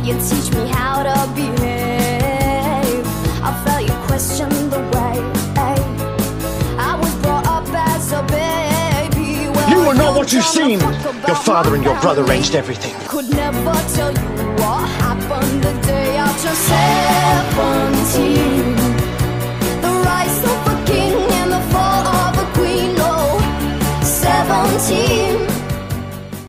You teach me how to behave. I felt you question the way I was brought up as a baby. Well, you are not what you seem. Your father and your brother arranged everything. Could never tell you what happened the day I turned 17.